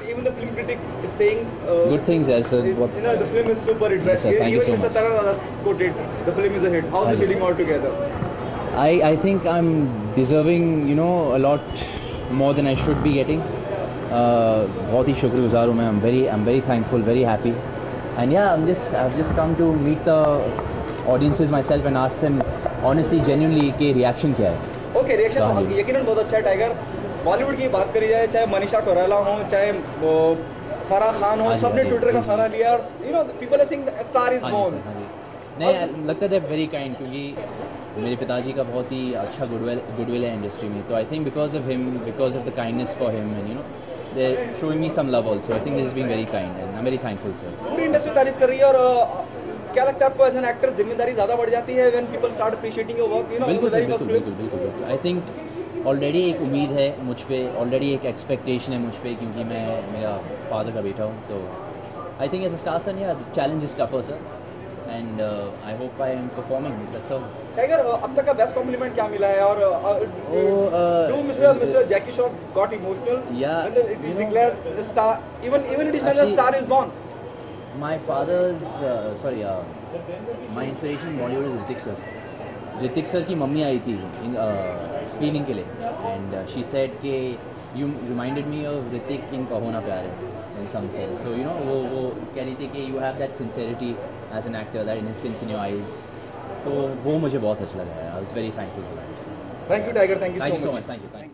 even the film critic is saying good things, yes, sir. you know, the film is super hit. Yes, sir, thank you so Even Mr. much. Taran has quoted the film is a hit. How is it feeling altogether? I think I'm deserving, you know, a lot more than I should be getting. बहुत ही शुक्रगुजार हूँ मैं. I'm very thankful, very happy, and yeah, I've just come to meet the audiences myself and ask them honestly, genuinely कि reaction क्या है. Okay, reaction यकीनन बहुत अच्छा है टाइगर. बॉलीवुड की बात करी जाए, चाहे मनीषा कोइराला हो, चाहे फराह खान हो, सबने ट्विटर का सहारा लिया और you know people are saying the star is born. नहीं, लगता है वेरी काइंड, क्योंकि मेरे पिताजी का बहुत ही अच्छा गुडविल है इंडस्ट्री में. तो I think because of him, because of the kindness for him, and you know they showing me some love also. I think this is being very kind and I am very thankful sir. पूरी industry तारीफ कर रही है और क्या लगता है आपको एज एन एक्टर जिम्मेदारी ज़्यादा बढ़ जाती है when people start appreciating your work, you know? बिल्कुल. आई थिंक ऑलरेडी एक उम्मीद है मुझ पे, ऑलरेडी एक एक्सपेक्टेशन है मुझ पे, क्योंकि मैं मेरा फादर का बेटा हूँ. तो I think as a star son, या the challenge is tougher sir, and I hope I am performing. That's all. Tiger, अब तक का बेस्ट कॉम्प्लीमेंट क्या मिला है और do Mr. Jackie Shroff got emotional? Yeah. When it is declared the star, even it is when the star is born. My father's my inspiration in Bollywood is Hrithik sir. Hrithik sir की मम्मी आई थी screening के लिए, and she said कि you reminded me of Hrithik in Kaho Naa Pyaar Hai in some sense. So you know वो कह रही थी कि you have that sincerity as an actor, that innocence in your eyes. तो वो मुझे बहुत अच्छा लगा है. I was very thankful for that. Thank you Tiger, thank you so much. Thank you.